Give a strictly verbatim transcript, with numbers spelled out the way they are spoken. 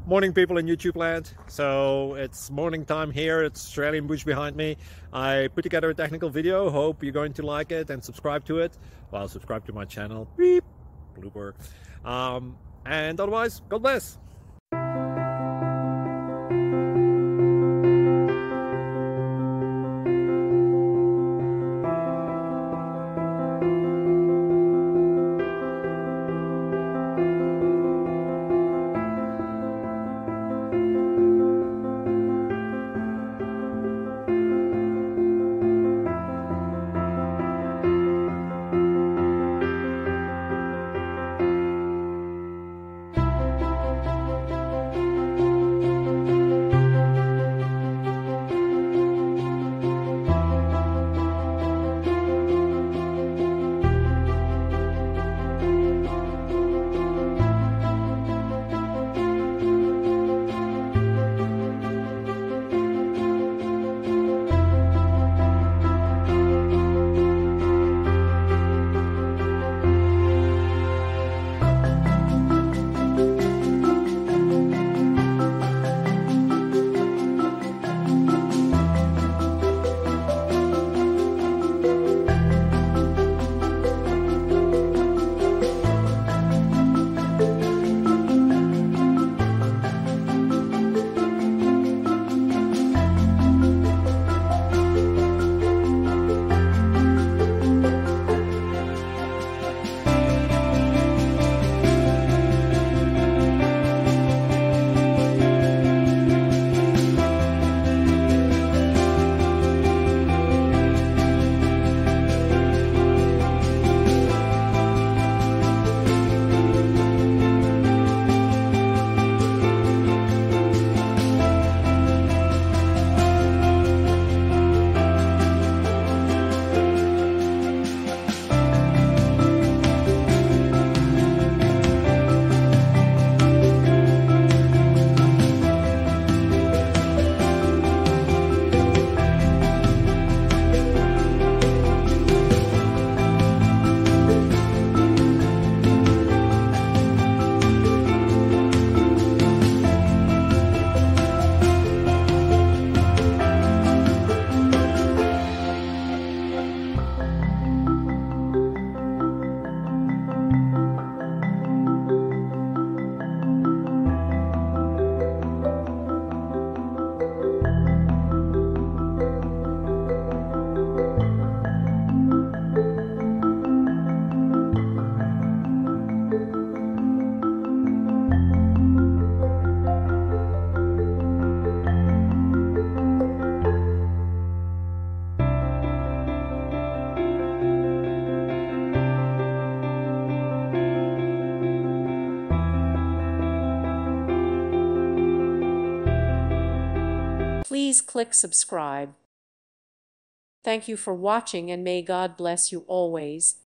Morning, people in YouTube land. So it's morning time here. It's Australian bush behind me. I put together a technical video. Hope you're going to like it and subscribe to it. Well, subscribe to my channel. Beep. Blooper. Um, and otherwise, God bless. Please click subscribe. Thank you for watching and may God bless you always.